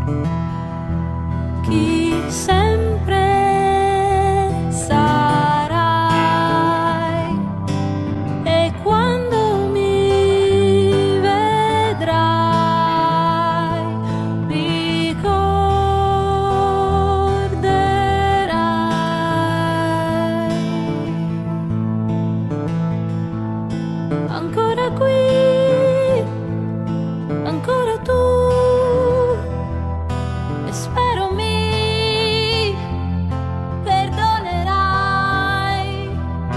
Chi sempre sarai e quando mi vedrai ricorderai. Ancora qui, ancora tu, e spero mi perdonerai,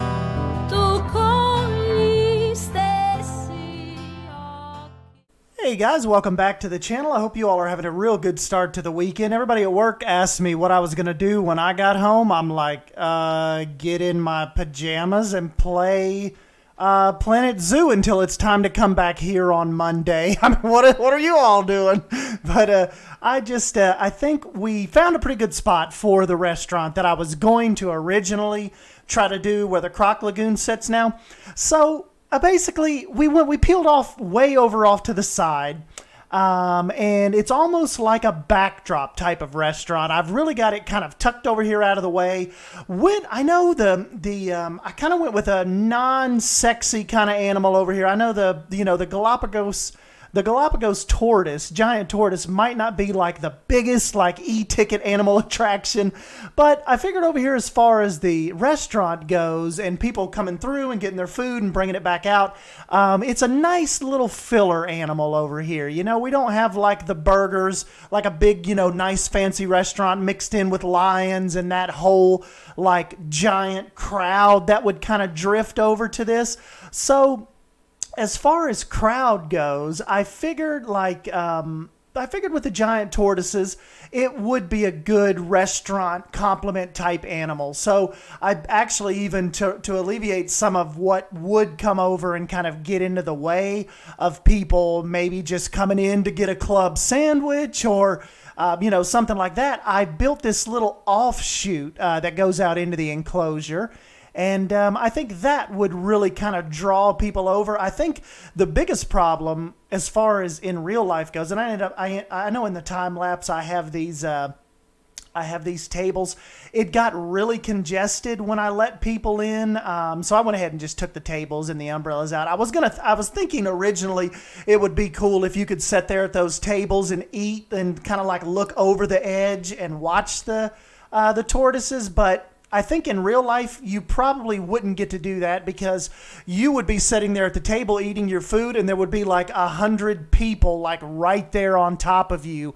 tu con gli stessi occhi. Hey guys, welcome back to the channel. I hope you all are having a real good start to the weekend. Everybody at work asked me what I was going to do when I got home. I'm like, get in my pajamas and play Planet Zoo until it's time to come back here on Monday. I mean, what are you all doing? But I think we found a pretty good spot for the restaurant that I was going to originally try to do where the Croc Lagoon sits now. So basically, we peeled off way over off to the side. And it's almost like a backdrop type of restaurant. I've really got it kind of tucked over here out of the way. I know I kind of went with a non-sexy kind of animal over here. I know the Galapagos tortoise, giant tortoise, might not be like the biggest like e-ticket animal attraction, but I figured over here as far as the restaurant goes and people coming through and getting their food and bringing it back out, it's a nice little filler animal over here. You know, we don't have like the burgers, like a big, nice fancy restaurant mixed in with lions and that whole like giant crowd that would kind of drift over to this. So as far as crowd goes, I figured with the giant tortoises, it would be a good restaurant complement type animal. So I actually even to alleviate some of what would come over and kind of get into the way of people maybe just coming in to get a club sandwich or something like that, I built this little offshoot that goes out into the enclosure. And I think that would really kind of draw people over. I think the biggest problem as far as in real life goes, and I know in the time lapse I have these tables. It got really congested when I let people in, so I went ahead and just took the tables and the umbrellas out. I was thinking originally it would be cool if you could sit there at those tables and eat and kind of like look over the edge and watch the tortoises, but I think in real life, you probably wouldn't get to do that because you would be sitting there at the table eating your food and there would be like 100 people like right there on top of you,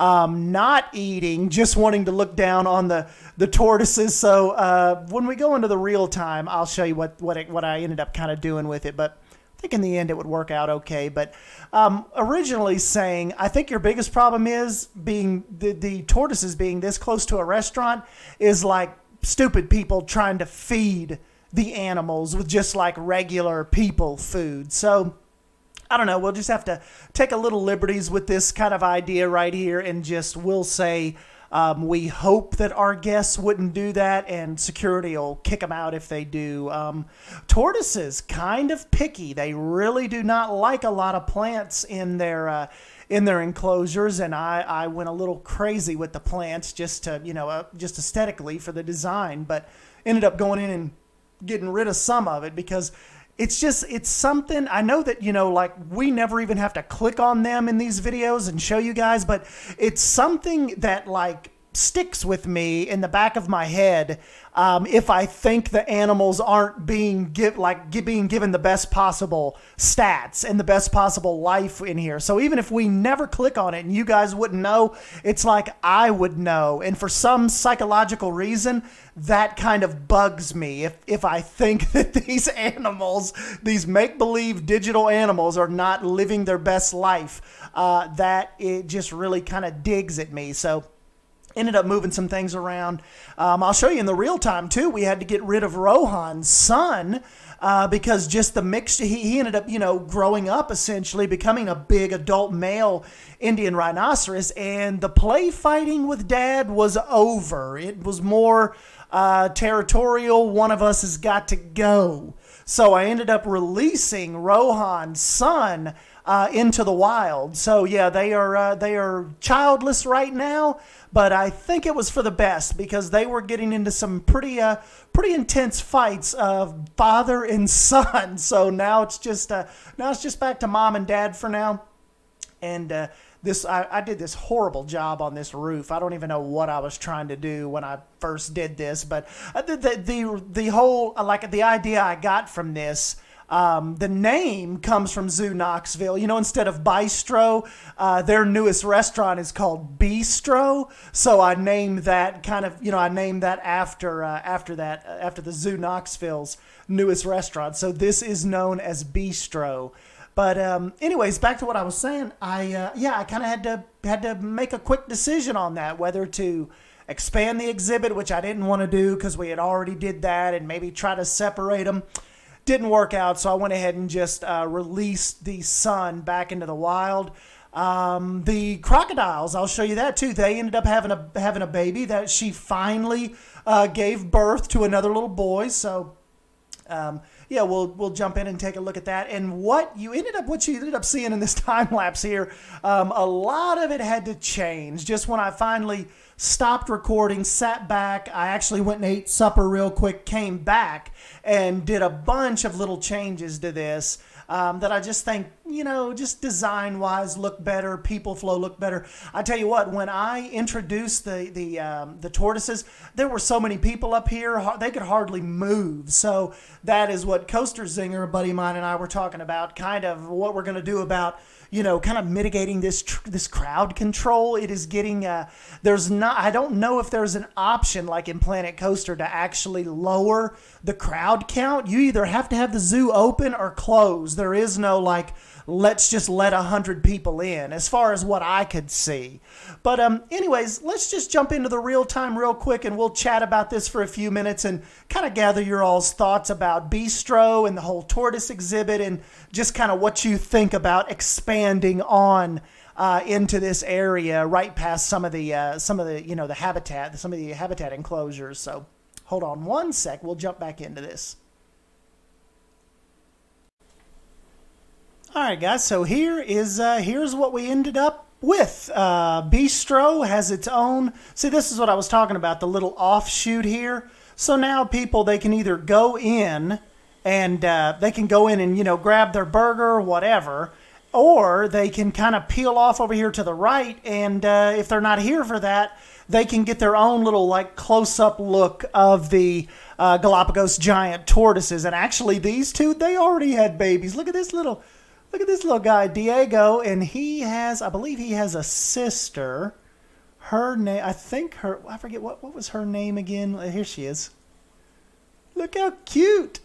not eating, just wanting to look down on the tortoises. So when we go into the real time, I'll show you what I ended up kind of doing with it. But I think in the end it would work out okay. But originally saying, I think your biggest problem is being the tortoises being this close to a restaurant is like stupid people trying to feed the animals with just like regular people food. So I don't know, we'll just have to take a little liberties with this kind of idea right here and we'll say we hope that our guests wouldn't do that and security will kick them out if they do. Tortoises, kind of picky. They really do not like a lot of plants in their enclosures, and I went a little crazy with the plants just aesthetically for the design, but ended up going in and getting rid of some of it because it's something. I know that, like we never even have to click on them in these videos and show you guys, but it's something that like sticks with me in the back of my head if I think the animals aren't being given the best possible stats and the best possible life in here. So even if we never click on it and you guys wouldn't know, it's like I would know. And for some psychological reason, that kind of bugs me if I think that these animals, these make-believe digital animals, are not living their best life. That it just really kind of digs at me. So ended up moving some things around. I'll show you in the real time too. We had to get rid of Rohan's son because just the mixture, he ended up, growing up essentially, becoming a big adult male Indian rhinoceros, and the play fighting with Dad was over. It was more territorial. One of us has got to go. So I ended up releasing Rohan's son into the wild. So yeah, they are childless right now, but I think it was for the best because they were getting into some pretty intense fights of father and son. So now it's just back to mom and dad for now. And I did this horrible job on this roof. I don't even know what I was trying to do when I first did this, but the whole, like, the idea I got from this, the name comes from Zoo Knoxville. You know, instead of Beastro, their newest restaurant is called Beastro. So I named that after the Zoo Knoxville's newest restaurant. So this is known as Beastro. But anyways, back to what I was saying. I kind of had to make a quick decision on that, whether to expand the exhibit, which I didn't want to do because we had already did that, and maybe try to separate them. Didn't work out, so I went ahead and just released the son back into the wild. The crocodiles, I'll show you that too. They ended up having a baby that she finally gave birth to another little boy. So. Yeah, we'll jump in and take a look at that. And what you ended up seeing in this time lapse here, a lot of it had to change. Just when I finally stopped recording, sat back, I actually went and ate supper real quick, came back, and did a bunch of little changes to this that I just think, just design-wise look better, people flow look better. I tell you what, when I introduced the tortoises, there were so many people up here, they could hardly move. So that is what Coaster Zinger, a buddy of mine, and I were talking about, kind of what we're going to do about, kind of mitigating this crowd control. It is getting, I don't know if there's an option like in Planet Coaster to actually lower the crowd count. You either have to have the zoo open or closed. There is no like, let's just let 100 people in, as far as what I could see. But anyways, let's just jump into the real time real quick, and we'll chat about this for a few minutes and kind of gather your all's thoughts about Beastro and the whole tortoise exhibit, and just kind of what you think about expanding on into this area right past some of the the habitat, some of the habitat enclosures. So hold on one sec, we'll jump back into this. All right, guys, so here's what we ended up with. Beastro has its own, see, this is what I was talking about, the little offshoot here. So now people, they can either go in and grab their burger or whatever, or they can kind of peel off over here to the right, and if they're not here for that, they can get their own little like close-up look of the Galapagos giant tortoises. And actually, these two, they already had babies. Look at this little guy, Diego, and I believe he has a sister. Her name, I forget what was her name again. Here she is. Look how cute.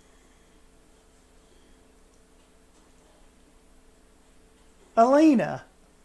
Elena.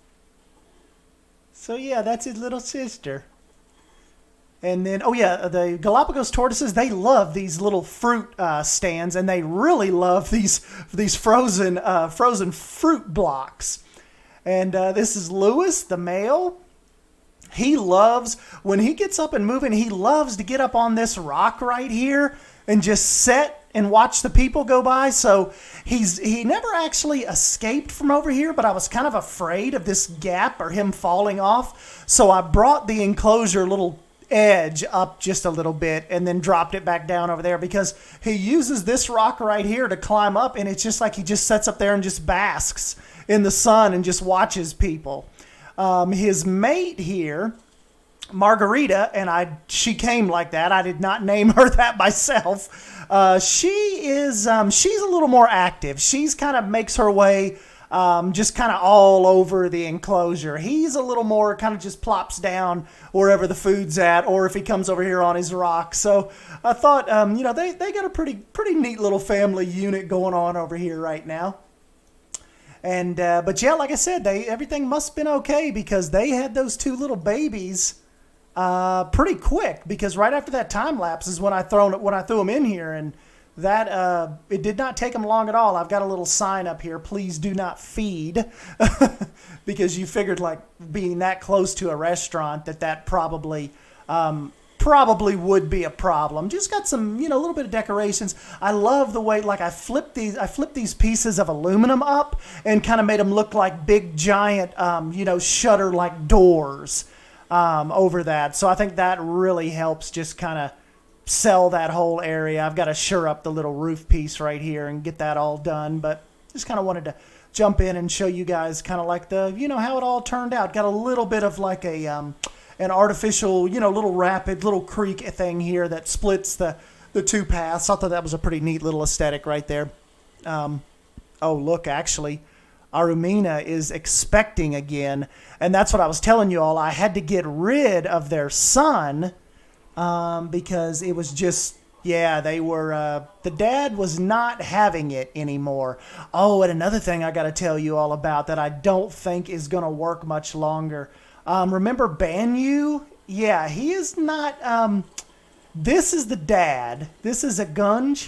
So yeah, that's his little sister. And then, oh yeah, the Galapagos tortoises, they love these little fruit stands, and they really love these frozen fruit blocks. And this is Lewis, the male. He loves, when he gets up and moving, he loves to get up on this rock right here and just sit and watch the people go by. So he never actually escaped from over here, but I was kind of afraid of this gap or him falling off. So I brought the enclosure little edge up just a little bit and then dropped it back down over there, because he uses this rock right here to climb up, and it's just like he just sits up there and just basks in the sun and just watches people. His mate here, Margarita, and she came like that. I did not name her that myself. She's a little more active. She's kind of makes her way just kind of all over the enclosure. He's a little more kind of just plops down wherever the food's at, or if he comes over here on his rock. So I thought, they got a pretty neat little family unit going on over here right now. And but yeah, like I said, everything must have been okay, because they had those two little babies pretty quick, because right after that time lapse is when I threw them in here, and that it did not take them long at all. I've got a little sign up here, please do not feed, because you figured, like, being that close to a restaurant, that probably probably would be a problem. Just got some, a little bit of decorations. I love the way, like I flipped these pieces of aluminum up and kind of made them look like big giant, shutter like doors over that. So I think that really helps just kind of sell that whole area. I've got to sure up the little roof piece right here and get that all done, but just kind of wanted to jump in and show you guys kind of like the, how it all turned out. Got a little bit of like a, an artificial, little rapid, little creek thing here that splits the two paths. I thought that was a pretty neat little aesthetic right there. Oh, look, actually, Arumina is expecting again, and that's what I was telling you all. I had to get rid of their son because it was just, they were, the dad was not having it anymore. Oh, and another thing I got to tell you all about that I don't think is going to work much longer. Remember Banyu? Yeah, he is not, this is the dad. This is a Gunge.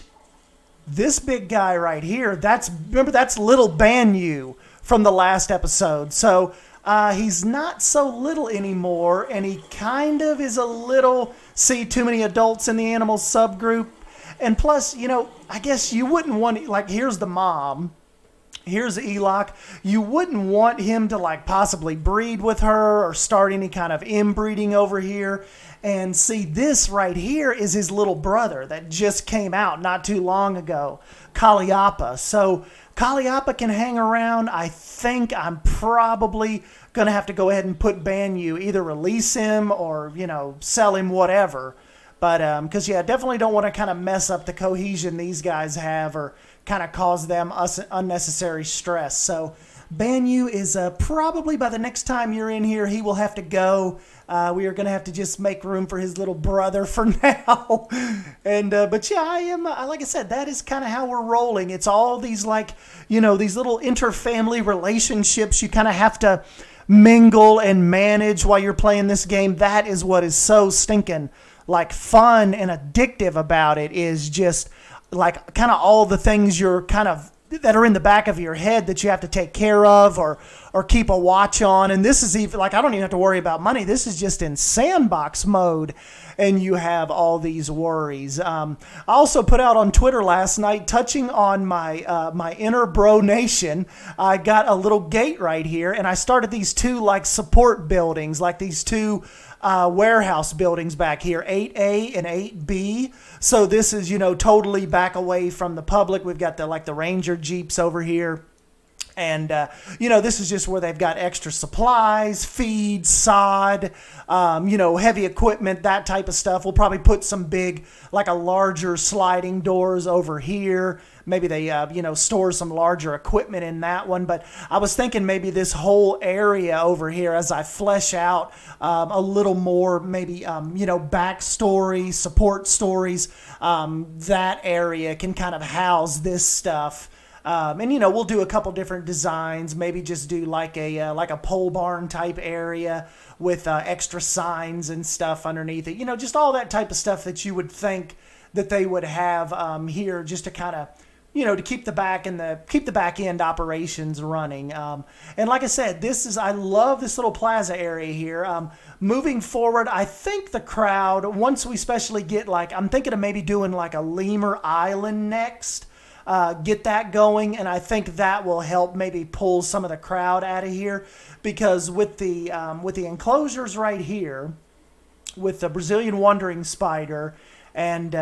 This big guy right here, remember that's little Banyu from the last episode. So, he's not so little anymore, and he kind of is a little, too many adults in the animal subgroup. And plus, I guess you wouldn't want, like, here's the mom. Here's Elok. You wouldn't want him to like possibly breed with her or start any kind of inbreeding over here. And see, this right here is his little brother that just came out not too long ago, Calliope. So Calliope can hang around. I think I'm probably going to have to go ahead and put Banyu, either release him or, sell him, whatever. But, because, definitely don't want to kind of mess up the cohesion these guys have or kind of cause them unnecessary stress. So Banyu is probably by the next time you're in here, he will have to go. We are going to have to just make room for his little brother for now. And but I am like I said, that is kind of how we're rolling. It's all these like these little interfamily relationships you kind of have to mingle and manage while you're playing this game. That is what is so stinking like fun and addictive about it, is just like kind of all the things you're kind of that are in the back of your head that you have to take care of or keep a watch on. And this is even like, I don't even have to worry about money. This is just in sandbox mode, and you have all these worries. I also put out on Twitter last night, touching on my my inner bro nation. I got a little gate right here, and I started these two like support buildings, like these two warehouse buildings back here, 8A and 8B. So this is, totally back away from the public. We've got the Ranger Jeeps over here. And, this is just where they've got extra supplies, feed, sod, heavy equipment, that type of stuff. We'll probably put some big, like a larger sliding doors over here. Maybe they, store some larger equipment in that one. But I was thinking maybe this whole area over here, as I flesh out a little more, maybe, backstory, support stories, that area can kind of house this stuff. And we'll do a couple different designs, maybe just do like a pole barn type area with extra signs and stuff underneath it. Just all that type of stuff that you would think that they would have here, just to kind of, to keep the back end operations running. And like I said, I love this little plaza area here. Moving forward, I think the crowd, once we especially get I'm thinking of maybe doing like a lemur island next. Get that going, and I think that will help maybe pull some of the crowd out of here, because with the enclosures right here, with the Brazilian wandering spider and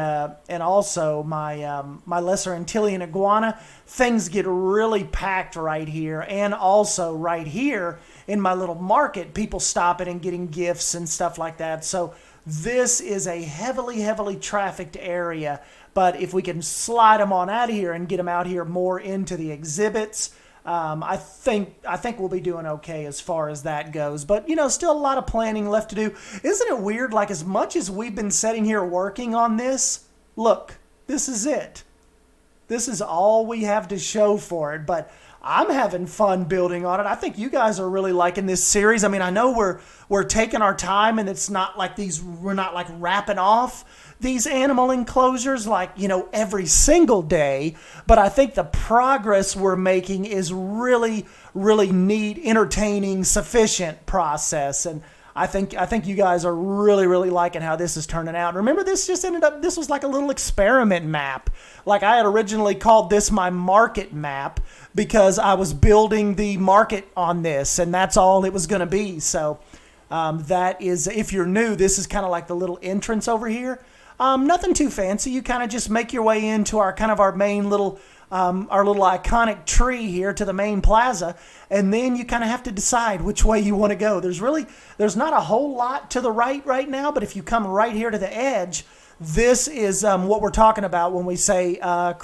also my lesser Antillean iguana, things get really packed right here. And also right here in my little market, people stopping and getting gifts and stuff like that. So this is a heavily trafficked area. But if we can slide them on out of here and get them out here more into the exhibits, I think we'll be doing okay as far as that goes. But, still a lot of planning left to do. Isn't it weird, like as much as we've been sitting here working on this, look, this is it. This is all we have to show for it. But I'm having fun building on it. I think you guys are really liking this series. I mean, I know we're taking our time, and it's not like we're not like wrapping off these animal enclosures every single day, but I think the progress we're making is really neat, entertaining, sufficient process, and I think you guys are really liking how this is turning out. Remember, this was like a little experiment map. Like, I had originally called this my market map because I was building the market on this, and that's all it was going to be. So that is, if you're new, this is kind of like the little entrance over here. Nothing too fancy. You kind of just make your way into our main little our little iconic tree here to the main plaza, and then you kind of have to decide which way you want to go. There's not a whole lot to the right now, but if you come right here to the edge, this is what we're talking about when we say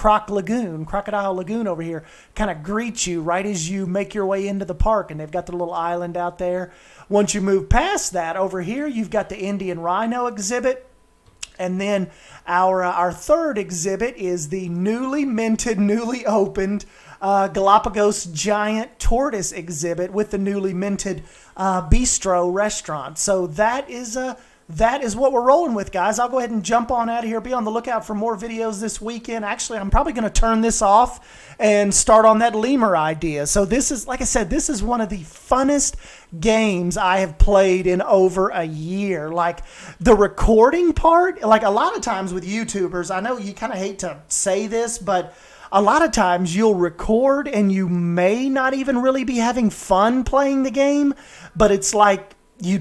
Crocodile Lagoon over here kind of greets you right as you make your way into the park, and they've got the little island out there. Once you move past that, over here you've got the Indian Rhino exhibit. And then our third exhibit is the newly minted, newly opened Galapagos giant tortoise exhibit with the newly minted Beastro restaurant. So that is what we're rolling with, guys. I'll go ahead and jump on out of here. Be on the lookout for more videos this weekend. Actually, I'm probably going to turn this off and start on that lemur idea. So this is, like I said, this is one of the funnest games I have played in over a year. Like, the recording part, like a lot of times with YouTubers, I know you kind of hate to say this, but a lot of times you'll record and you may not even really be having fun playing the game, but it's like, you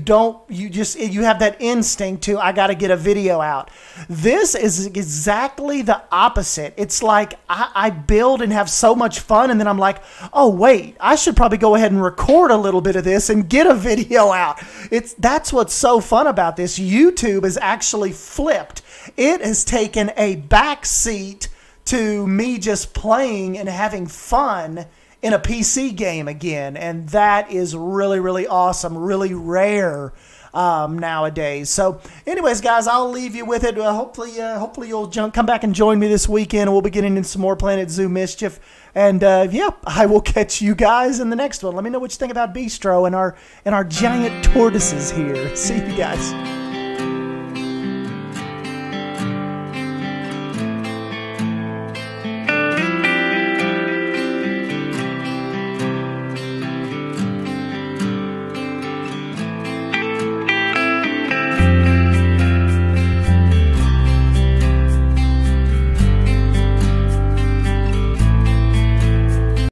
have that instinct to, I got to get a video out. This is exactly the opposite. It's like I build and have so much fun, and then I'm like, oh wait, I should probably go ahead and record a little bit of this and get a video out. That's what's so fun about this. YouTube is actually flipped. It has taken a back seat to me just playing and having fun in a PC game again, and that is really awesome, really rare nowadays. So anyways, guys, I'll leave you with it. Hopefully you'll come back and join me this weekend, and we'll be getting into some more Planet Zoo mischief. And yeah, I will catch you guys in the next one. Let me know what you think about Beastro and our giant tortoises here. See you guys.